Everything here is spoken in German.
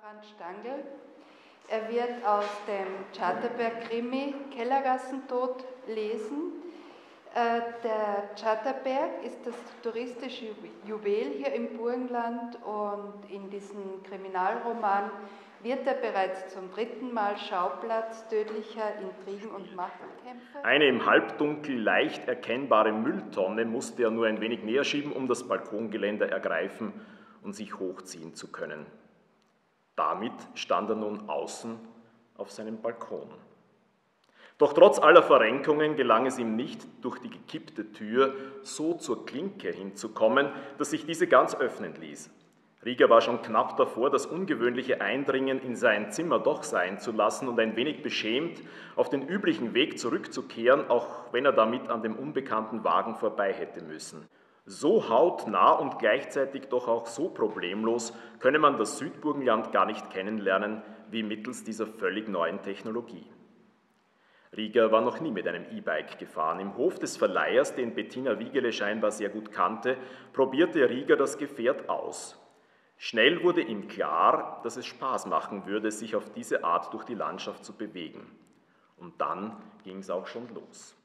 Franz Stangl. Er wird aus dem Tschattaberg-Krimi Kellergassentod lesen. Der Tschattaberg ist das touristische Juwel hier im Burgenland und in diesem Kriminalroman wird er bereits zum 3. Mal Schauplatz tödlicher Intrigen und Machtkämpfe. Eine im Halbdunkel leicht erkennbare Mülltonne musste er nur ein wenig näher schieben, um das Balkongeländer ergreifen und sich hochziehen zu können. Damit stand er nun außen auf seinem Balkon. Doch trotz aller Verrenkungen gelang es ihm nicht, durch die gekippte Tür so zur Klinke hinzukommen, dass sich diese ganz öffnen ließ. Rieger war schon knapp davor, das ungewöhnliche Eindringen in sein Zimmer doch sein zu lassen und ein wenig beschämt auf den üblichen Weg zurückzukehren, auch wenn er damit an dem unbekannten Wagen vorbei hätte müssen. So hautnah und gleichzeitig doch auch so problemlos könne man das Südburgenland gar nicht kennenlernen wie mittels dieser völlig neuen Technologie. Rieger war noch nie mit einem E-Bike gefahren. Im Hof des Verleihers, den Bettina Wiegele scheinbar sehr gut kannte, probierte Rieger das Gefährt aus. Schnell wurde ihm klar, dass es Spaß machen würde, sich auf diese Art durch die Landschaft zu bewegen. Und dann ging es auch schon los.